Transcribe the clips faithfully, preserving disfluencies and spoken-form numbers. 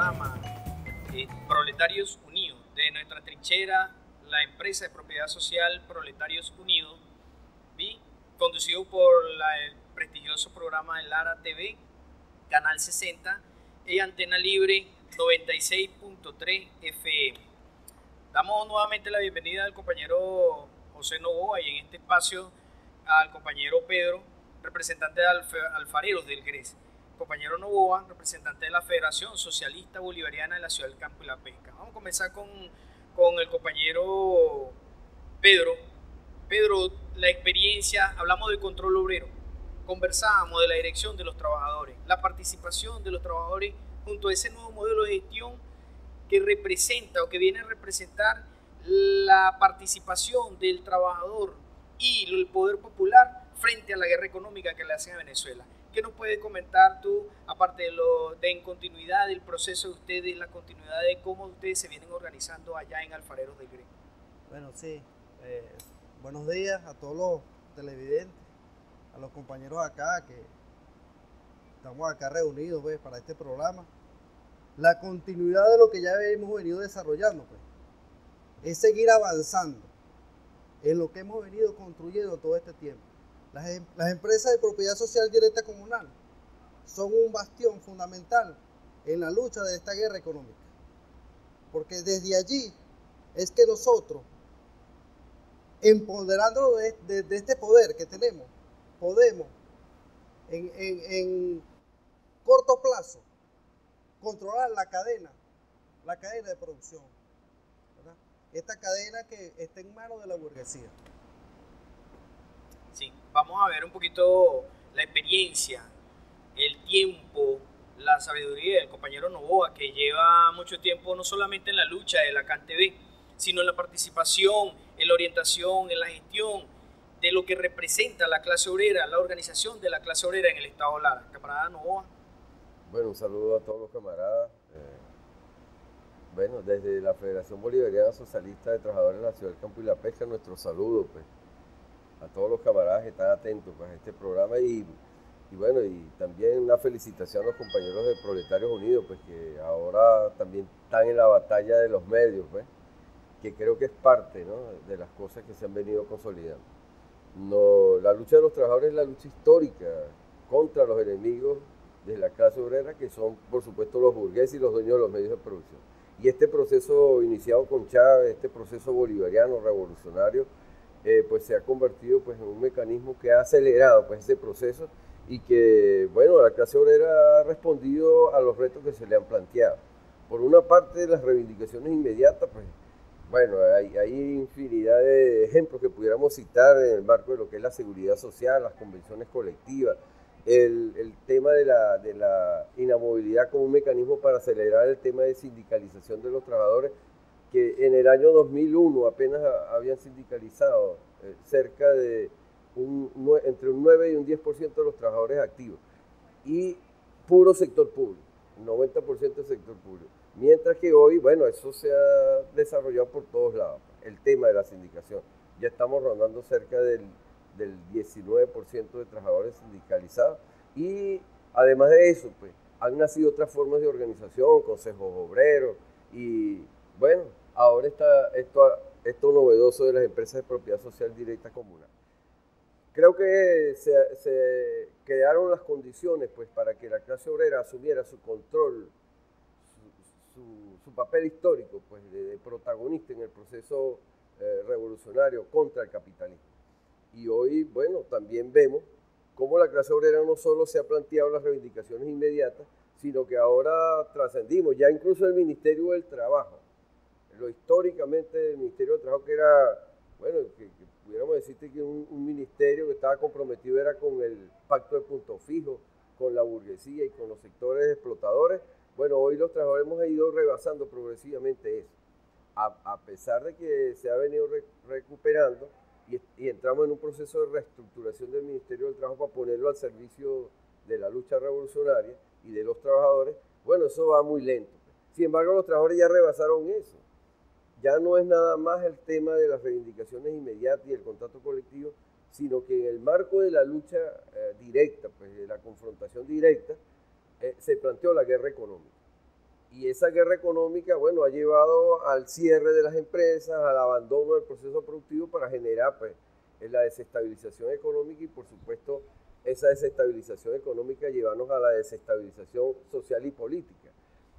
programa eh, Proletarios Unidos, de nuestra trinchera, la empresa de propiedad social Proletarios Unidos, ¿sí? Conducido por la, el prestigioso programa de Lara T V, Canal sesenta y Antena Libre noventa y seis punto tres F M. Damos nuevamente la bienvenida al compañero José Novoa y en este espacio al compañero Pedro, representante de Alf Alfareros del Gres. Compañero Novoa, representante de la Federación Socialista Bolivariana de la Ciudad del Campo y la Pesca. Vamos a comenzar con, con el compañero Pedro. Pedro, la experiencia, hablamos del control obrero, conversábamos de la dirección de los trabajadores, la participación de los trabajadores junto a ese nuevo modelo de gestión que representa o que viene a representar la participación del trabajador y el poder popular frente a la guerra económica que le hacen a Venezuela. ¿Qué nos puedes comentar tú, aparte de, lo, de en continuidad del proceso de ustedes, la continuidad de cómo ustedes se vienen organizando allá en Alfareros del Gres? Bueno, sí. Eh, buenos días a todos los televidentes, a los compañeros acá que estamos acá reunidos pues, para este programa. La continuidad de lo que ya hemos venido desarrollando pues, es seguir avanzando en lo que hemos venido construyendo todo este tiempo. Las, las empresas de propiedad social directa comunal son un bastión fundamental en la lucha de esta guerra económica, porque desde allí es que nosotros, empoderándonos de, de, de este poder que tenemos, podemos en, en, en corto plazo controlar la cadena, la cadena de producción, ¿verdad? Esta cadena que está en manos de la burguesía. Sí, vamos a ver un poquito la experiencia, el tiempo, la sabiduría del compañero Novoa, que lleva mucho tiempo no solamente en la lucha de la C A N T V, sino en la participación, en la orientación, en la gestión de lo que representa la clase obrera, la organización de la clase obrera en el Estado Lara. Camarada Novoa. Bueno, un saludo a todos los camaradas. Eh, bueno, desde la Federación Bolivariana Socialista de Trabajadores de la Ciudad del Campo y la Pesca, nuestro saludo pues, a todos los camaradas que están atentos pues, a este programa y, y bueno, y también una felicitación a los compañeros de Proletarios Unidos, pues que ahora también están en la batalla de los medios, pues, que creo que es parte, ¿no?, de las cosas que se han venido consolidando. No, la lucha de los trabajadores es la lucha histórica contra los enemigos de la clase obrera, que son, por supuesto, los burgueses y los dueños de los medios de producción. Y este proceso iniciado con Chávez, este proceso bolivariano, revolucionario, eh, pues se ha convertido pues, en un mecanismo que ha acelerado pues, este proceso y que, bueno, la clase obrera ha respondido a los retos que se le han planteado. Por una parte, las reivindicaciones inmediatas, pues, bueno, hay, hay infinidad de ejemplos que pudiéramos citar en el marco de lo que es la seguridad social, las convenciones colectivas, El, el tema de la, de la inamovilidad como un mecanismo para acelerar el tema de sindicalización de los trabajadores, que en el año dos mil uno apenas habían sindicalizado eh, cerca de un, entre un nueve y un diez por ciento de los trabajadores activos, y puro sector público, noventa por ciento del sector público. Mientras que hoy, bueno, eso se ha desarrollado por todos lados, el tema de la sindicación. Ya estamos rondando cerca del del diecinueve por ciento de trabajadores sindicalizados y además de eso, pues, han nacido otras formas de organización, consejos obreros y bueno, ahora está esto, esto novedoso de las empresas de propiedad social directa comunal. Creo que se, se crearon las condiciones pues, para que la clase obrera asumiera su control, su, su, su papel histórico pues, de, de protagonista en el proceso eh, revolucionario contra el capitalismo. Y hoy, bueno, también vemos cómo la clase obrera no solo se ha planteado las reivindicaciones inmediatas, sino que ahora trascendimos, ya incluso el Ministerio del Trabajo, lo históricamente el Ministerio del Trabajo que era, bueno, que, que pudiéramos decirte que un, un ministerio que estaba comprometido era con el pacto de punto fijo, con la burguesía y con los sectores explotadores. Bueno, hoy los trabajadores hemos ido rebasando progresivamente eso, a, a pesar de que se ha venido re, recuperando, Y, y entramos en un proceso de reestructuración del Ministerio del Trabajo para ponerlo al servicio de la lucha revolucionaria y de los trabajadores. Bueno, eso va muy lento. Sin embargo, los trabajadores ya rebasaron eso. Ya no es nada más el tema de las reivindicaciones inmediatas y el contrato colectivo, sino que en el marco de la lucha eh, directa, pues de la confrontación directa, eh, se planteó la guerra económica. Y esa guerra económica, bueno, ha llevado al cierre de las empresas, al abandono del proceso productivo para generar pues, la desestabilización económica y, por supuesto, esa desestabilización económica llevarnos a la desestabilización social y política.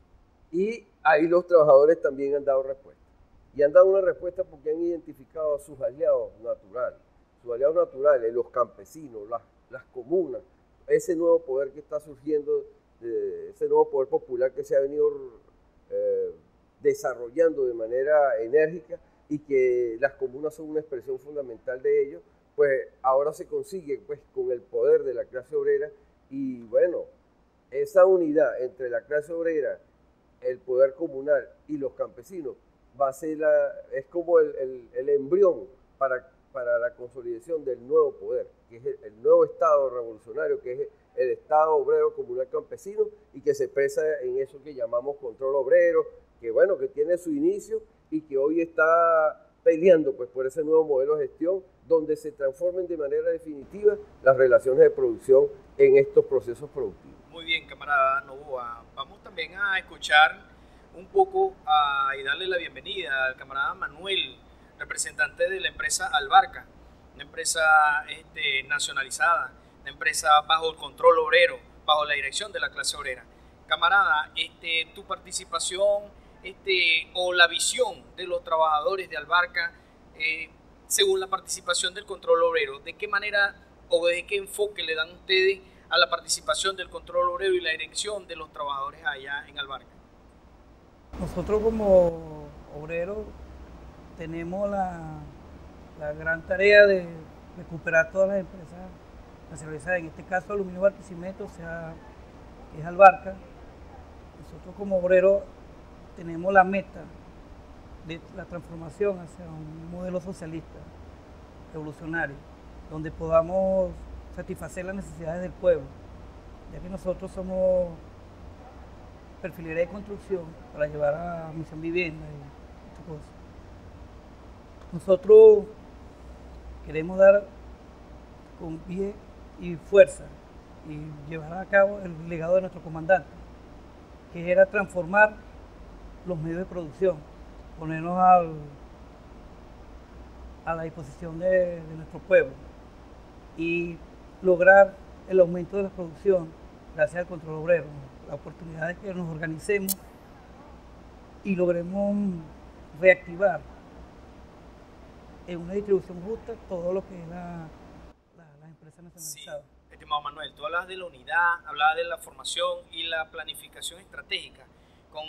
Y ahí los trabajadores también han dado respuesta. Y han dado una respuesta porque han identificado a sus aliados naturales. Sus aliados naturales, los campesinos, las, las comunas, ese nuevo poder que está surgiendo, de ese nuevo poder popular que se ha venido eh, desarrollando de manera enérgica y que las comunas son una expresión fundamental de ello, pues ahora se consigue pues, con el poder de la clase obrera y bueno, esa unidad entre la clase obrera, el poder comunal y los campesinos va a ser la, es como el, el, el embrión para, para la consolidación del nuevo poder, que es el, el nuevo Estado revolucionario, que es el Estado obrero comunal campesino y que se expresa en eso que llamamos control obrero, que bueno, que tiene su inicio y que hoy está peleando pues, por ese nuevo modelo de gestión donde se transformen de manera definitiva las relaciones de producción en estos procesos productivos. Muy bien, camarada Novoa. Vamos también a escuchar un poco a, y darle la bienvenida al camarada Manuel, representante de la empresa Albarca, una empresa este, nacionalizada, una empresa bajo el control obrero, bajo la dirección de la clase obrera. Camarada, este, tu participación este, o la visión de los trabajadores de Albarca, eh, según la participación del control obrero, ¿de qué manera o de qué enfoque le dan ustedes a la participación del control obrero y la dirección de los trabajadores allá en Albarca? Nosotros como obreros tenemos la, la gran tarea de recuperar todas las empresas nacionalizadas, en este caso Aluminio Barquisimeto, o sea, es Albarca. Nosotros como obreros tenemos la meta de la transformación hacia un modelo socialista, revolucionario, donde podamos satisfacer las necesidades del pueblo, ya que nosotros somos perfilería de construcción para llevar a Misión Vivienda y estas cosas. Nosotros queremos dar con pie y fuerza y llevar a cabo el legado de nuestro comandante, que era transformar los medios de producción, ponernos al, a la disposición de, de nuestro pueblo y lograr el aumento de la producción gracias al control obrero, la oportunidad de que nos organicemos y logremos reactivar en una distribución justa todo lo que es la, la, las empresas nacionalizadas. Sí, estimado Manuel, tú hablas de la unidad, hablabas de la formación y la planificación estratégica. Con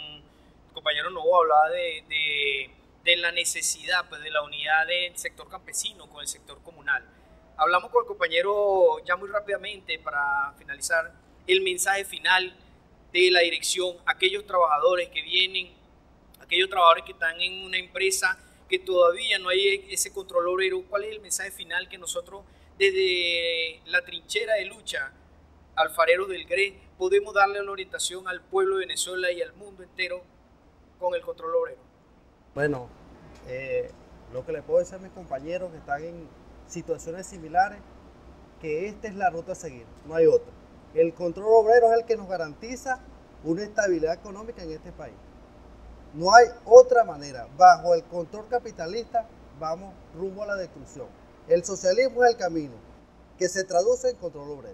el compañero Novoa hablaba de, de, de la necesidad pues, de la unidad del sector campesino con el sector comunal. Hablamos con el compañero ya muy rápidamente para finalizar el mensaje final de la dirección, aquellos trabajadores que vienen, aquellos trabajadores que están en una empresa que todavía no hay ese control obrero. ¿Cuál es el mensaje final que nosotros desde la trinchera de lucha, alfareros del G R E, podemos darle la orientación al pueblo de Venezuela y al mundo entero con el control obrero? Bueno, eh, lo que le puedo decir a mis compañeros que están en situaciones similares, que esta es la ruta a seguir, no hay otra. El control obrero es el que nos garantiza una estabilidad económica en este país. No hay otra manera. Bajo el control capitalista vamos rumbo a la destrucción. El socialismo es el camino que se traduce en control obrero.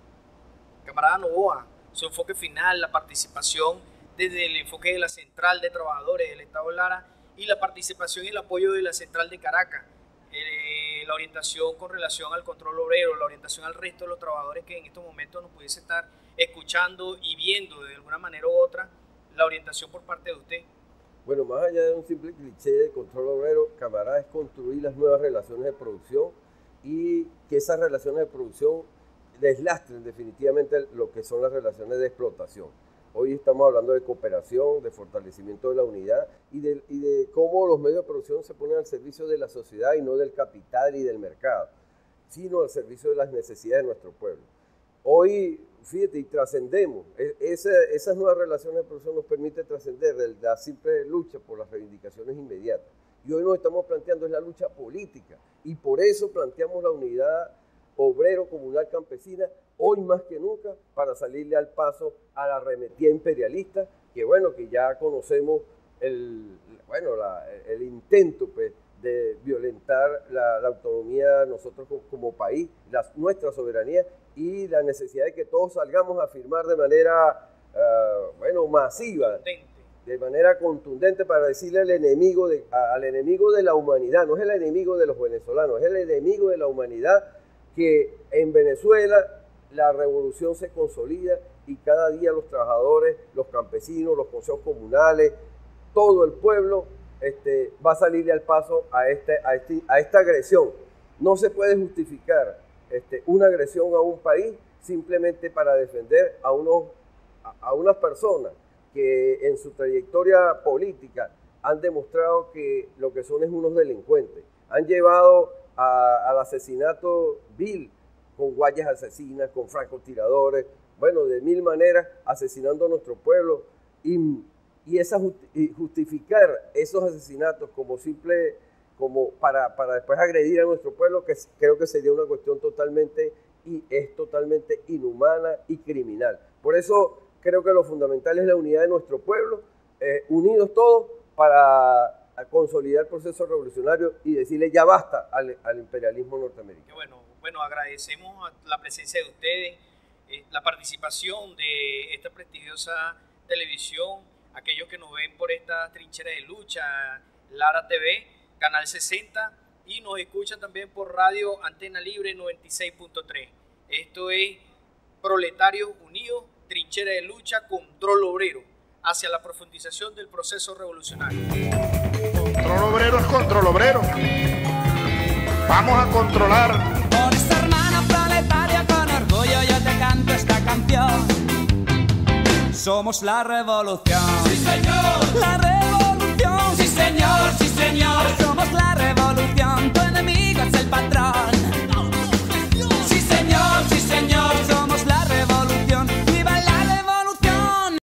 Camarada Novoa, su enfoque final, la participación desde el enfoque de la Central de Trabajadores del Estado Lara y la participación y el apoyo de la Central de Caracas, eh, la orientación con relación al control obrero, la orientación al resto de los trabajadores que en estos momentos nos pudiese estar escuchando y viendo de alguna manera u otra, la orientación por parte de usted. Bueno, más allá de un simple cliché de control obrero, camarada, es construir las nuevas relaciones de producción y que esas relaciones de producción deslastren definitivamente lo que son las relaciones de explotación. Hoy estamos hablando de cooperación, de fortalecimiento de la unidad y de, y de cómo los medios de producción se ponen al servicio de la sociedad y no del capital y del mercado, sino al servicio de las necesidades de nuestro pueblo. Hoy, fíjate, y trascendemos, esa, esas nuevas relaciones de producción nos permiten trascender de la simple lucha por las reivindicaciones inmediatas. Y hoy nos estamos planteando es la lucha política y por eso planteamos la unidad obrero comunal campesina hoy más que nunca para salirle al paso a la arremetida imperialista que que bueno, que ya conocemos el, bueno, la, el intento pues, de violentar la, la autonomía de nosotros como, como país, la, nuestra soberanía y la necesidad de que todos salgamos a firmar de manera, uh, bueno, masiva, de manera contundente para decirle al enemigo, de, a, al enemigo de la humanidad, no es el enemigo de los venezolanos, es el enemigo de la humanidad, que en Venezuela la revolución se consolida y cada día los trabajadores, los campesinos, los consejos comunales, todo el pueblo este, va a salirle al paso a, este, a, este, a esta agresión. No se puede justificar este, una agresión a un país simplemente para defender a, unos, a, a unas personas que en su trayectoria política han demostrado que lo que son es unos delincuentes. Han llevado a, al asesinato vil con guayas asesinas, con francotiradores, bueno, de mil maneras asesinando a nuestro pueblo y, y, esa y justificar esos asesinatos como simple, como para, para después agredir a nuestro pueblo, que creo que sería una cuestión totalmente y es totalmente inhumana y criminal. Por eso creo que lo fundamental es la unidad de nuestro pueblo, eh, unidos todos para consolidar el proceso revolucionario y decirle ya basta al, al imperialismo norteamericano. Bueno, bueno, agradecemos la presencia de ustedes, eh, la participación de esta prestigiosa televisión, aquellos que nos ven por esta trinchera de lucha, Lara T V, Canal sesenta, y nos escuchan también por Radio Antena Libre noventa y seis punto tres. Esto es Proletarios Unidos, Trinchera de Lucha, Control Obrero, hacia la profundización del proceso revolucionario. Control obrero es control obrero. Vamos a controlar. Por esta hermana proletaria con orgullo yo te canto esta canción. Somos la revolución. Sí, señor. La revolución. Sí, señor, sí, señor. Somos la revolución. Tu enemigo es